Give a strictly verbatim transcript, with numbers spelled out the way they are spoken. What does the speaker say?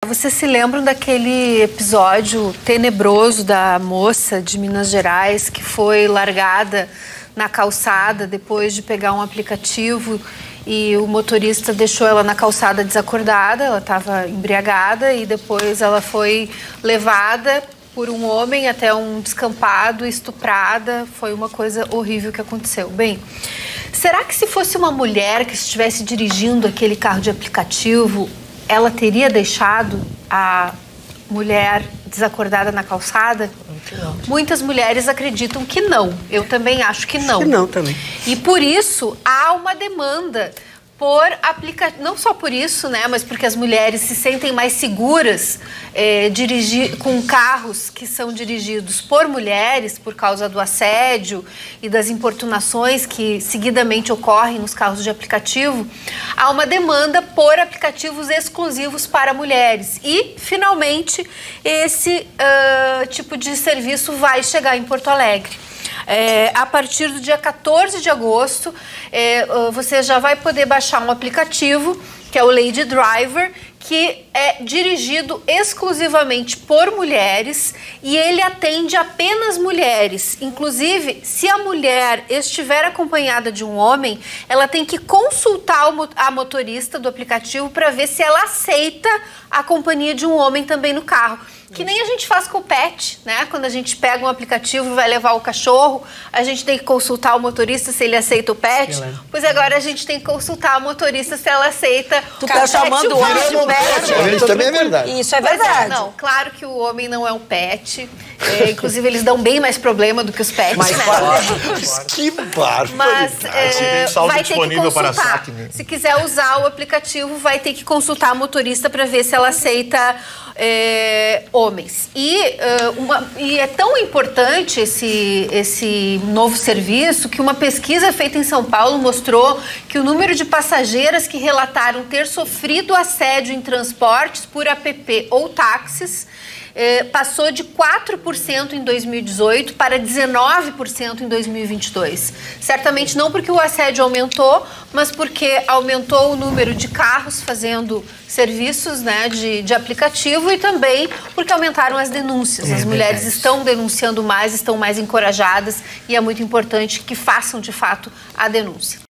Vocês se lembram daquele episódio tenebroso da moça de Minas Gerais que foi largada na calçada depois de pegar um aplicativo e o motorista deixou ela na calçada desacordada, ela estava embriagada e depois ela foi levada por um homem até um descampado, estuprada. Foi uma coisa horrível que aconteceu. Bem, será que se fosse uma mulher que estivesse dirigindo aquele carro de aplicativo, ela teria deixado a mulher desacordada na calçada? Muitas mulheres acreditam que não. Eu também acho que não. Acho que não também. E por isso há uma demanda por aplicativo, não só por isso, né, mas porque as mulheres se sentem mais seguras é, dirigir com carros que são dirigidos por mulheres por causa do assédio e das importunações que seguidamente ocorrem nos carros de aplicativo. Há uma demanda por aplicativos exclusivos para mulheres e, finalmente, esse uh, tipo de serviço vai chegar em Porto Alegre. É, a partir do dia quatorze de agosto, é, você já vai poder baixar um aplicativo, que é o Lady Driver, que é dirigido exclusivamente por mulheres e ele atende apenas mulheres. Inclusive, se a mulher estiver acompanhada de um homem, ela tem que consultar a motorista do aplicativo para ver se ela aceita a companhia de um homem também no carro. Que nem a gente faz com o pet, né? Quando a gente pega um aplicativo e vai levar o cachorro, a gente tem que consultar o motorista se ele aceita o pet. Pois agora a gente tem que consultar a motorista se ela aceita tu tá chamando o homem de pet. Isso também é verdade. Isso é verdade. É, não, claro que o homem não é um pet. É, inclusive, eles dão bem mais problema do que os pets, mas, né? Claro. Que bárbaro. Mas é, vai ter que consultar. Se quiser usar o aplicativo, vai ter que consultar a motorista para ver se ela aceita é, homens. E, uh, uma, e é tão importante esse, esse novo serviço que uma pesquisa feita em São Paulo mostrou que o número de passageiras que relataram ter sofrido assédio em transportes por app ou táxis Eh, passou de quatro por cento em dois mil e dezoito para dezenove por cento em dois mil e vinte e dois. Certamente não porque o assédio aumentou, mas porque aumentou o número de carros fazendo serviços, né, de, de aplicativo e também porque aumentaram as denúncias. As mulheres estão denunciando mais, estão mais encorajadas e é muito importante que façam de fato a denúncia.